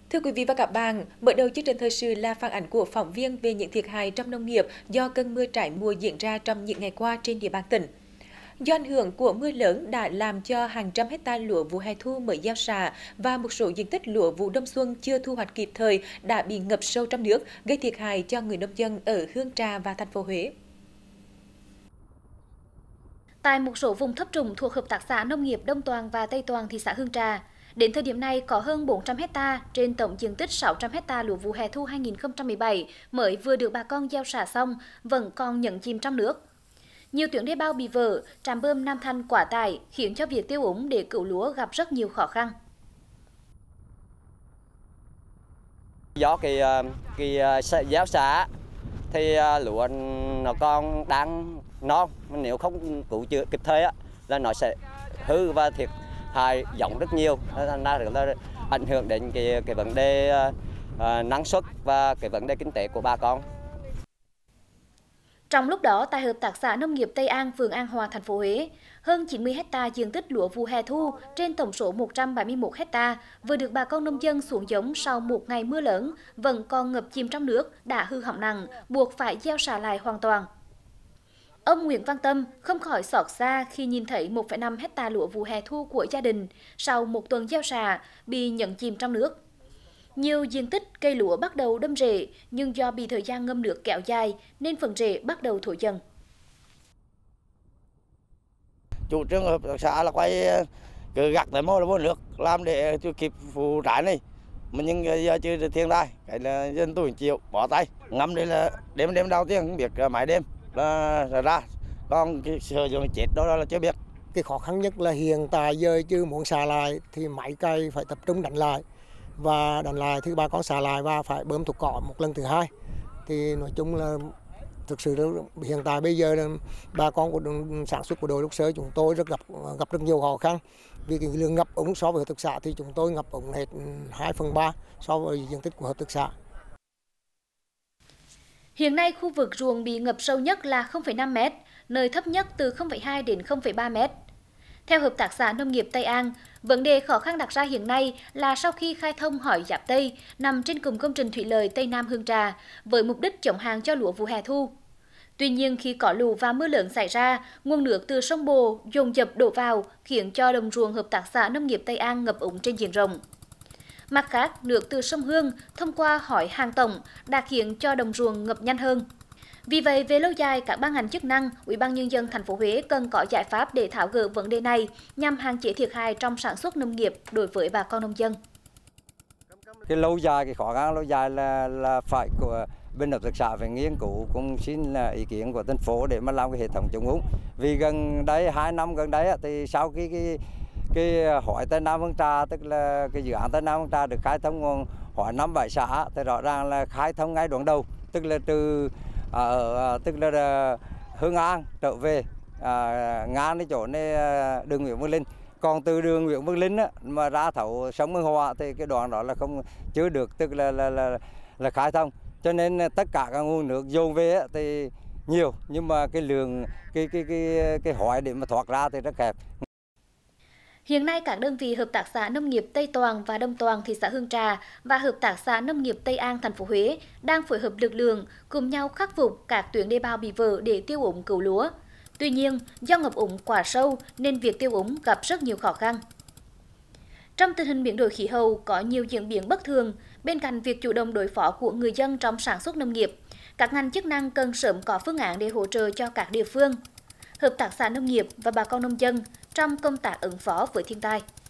Thưa quý vị và các bạn, mở đầu chương trình thời sự là phản ánh của phóng viên về những thiệt hại trong nông nghiệp do cơn mưa trái mùa diễn ra trong những ngày qua trên địa bàn tỉnh. Do ảnh hưởng của mưa lớn đã làm cho hàng trăm hecta lúa vụ hè thu mới gieo xạ và một số diện tích lúa vụ đông xuân chưa thu hoạch kịp thời đã bị ngập sâu trong nước, gây thiệt hại cho người nông dân ở Hương Trà và thành phố Huế. Tại một số vùng thấp trũng thuộc hợp tác xã nông nghiệp Đông Toàn và Tây Toàn thị xã Hương Trà, đến thời điểm này có hơn 400 hecta trên tổng diện tích 600 hecta lúa vụ hè thu 2017 mới vừa được bà con gieo xạ xong vẫn còn nhẫn chìm trong nước. Nhiều tuyến đê bao bị vỡ, trạm bơm Nam Thanh quá tải khiến cho việc tiêu úng để cứu lúa gặp rất nhiều khó khăn. Do gieo xạ thì lúa nó còn đang non, nếu không cứu chữa kịp thời là nó sẽ hư và thiệt hại giống rất nhiều, thành ra là ảnh hưởng đến cái vấn đề năng suất và cái vấn đề kinh tế của bà con. Trong lúc đó, tại hợp tác xã nông nghiệp Tây An, phường An Hòa, thành phố Huế, hơn 90 hecta diện tích lúa vụ hè thu trên tổng số 171 hecta vừa được bà con nông dân xuống giống sau một ngày mưa lớn vẫn còn ngập chìm trong nước, đã hư hỏng nặng, buộc phải gieo xạ lại hoàn toàn. Ông Nguyễn Văn Tâm không khỏi xót xa khi nhìn thấy 1,5 hecta lúa vụ hè thu của gia đình sau một tuần gieo xạ bị nhấn chìm trong nước. Nhiều diện tích cây lúa bắt đầu đâm rễ, nhưng do bị thời gian ngâm nước kéo dài nên phần rễ bắt đầu thối dần. Chủ trương hợp tác xã là quay cứ gặt tới mô nước làm để cho kịp vụ trái này, mà nhưng giờ chưa thiên tai, cái là dân tôi chịu bỏ tay ngâm đây là đêm đầu tiên không biết mãi đêm là ra, còn cái sử dụng chết đó là chưa biết. Cái khó khăn nhất là hiện tại giờ chưa muốn xả lại thì máy cày phải tập trung đánh lại, và đánh lại thì bà con xả lại và phải bơm thuốc cỏ một lần thứ hai. Thì nói chung là thực sự hiện tại bây giờ là bà con của sản xuất của đồi Lục Sơ chúng tôi gặp rất nhiều khó khăn, vì cái lượng ngập úng so với hợp tác xã thì chúng tôi ngập úng hết 2/3 so với diện tích của hợp tác xã. Hiện nay khu vực ruộng bị ngập sâu nhất là 0,5 m, nơi thấp nhất từ 0,2 đến 0,3 m. Theo hợp tác xã nông nghiệp Tây An, vấn đề khó khăn đặt ra hiện nay là sau khi khai thông Hỏi Giáp Tây nằm trên cụm công trình thủy lợi Tây Nam Hương Trà với mục đích chống hạn cho lúa vụ hè thu. Tuy nhiên khi có lũ và mưa lớn xảy ra, nguồn nước từ sông Bồ dồn dập đổ vào khiến cho đồng ruộng hợp tác xã nông nghiệp Tây An ngập úng trên diện rộng. Mặt khác, nước từ sông Hương thông qua Hỏi Hàng Tổng đã khiến cho đồng ruộng ngập nhanh hơn. Vì vậy, về lâu dài, các ban ngành chức năng, Ủy ban Nhân dân thành phố Huế cần có giải pháp để tháo gỡ vấn đề này nhằm hạn chế thiệt hại trong sản xuất nông nghiệp đối với bà con nông dân. Cái lâu dài, cái khó khăn lâu dài là phải của bên hợp tác xã phải nghiên cứu, cũng xin là ý kiến của thành phố để mà làm cái hệ thống chống úng. Vì gần đấy 2 năm gần đấy thì sau cái Hỏi Tây Nam Hương Trà, tức là cái dự án Tây Nam Hương Trà được khai thông hỏi 5-7 xã thì rõ ràng là khai thông ngay đoạn đầu, tức là từ Hương An trở về ngang đến chỗ này đường Nguyễn Văn Linh. Còn từ đường Nguyễn Văn Linh mà ra thấu sông Hương Hòa thì cái đoạn đó là không chưa được, tức là khai thông. Cho nên tất cả các nguồn nước dồn về thì nhiều, nhưng mà cái lượng cái hỏi để mà thoát ra thì rất hẹp. Hiện nay, các đơn vị hợp tác xã nông nghiệp Tây Toàn và Đông Toàn thị xã Hương Trà và hợp tác xã nông nghiệp Tây An thành phố Huế đang phối hợp lực lượng cùng nhau khắc phục các tuyến đê bao bị vỡ để tiêu úng cứu lúa. Tuy nhiên, do ngập úng quá sâu nên việc tiêu úng gặp rất nhiều khó khăn. Trong tình hình biến đổi khí hậu có nhiều diễn biến bất thường, bên cạnh việc chủ động đối phó của người dân trong sản xuất nông nghiệp, các ngành chức năng cần sớm có phương án để hỗ trợ cho các địa phương, hợp tác xã nông nghiệp và bà con nông dân trong công tác ứng phó với thiên tai.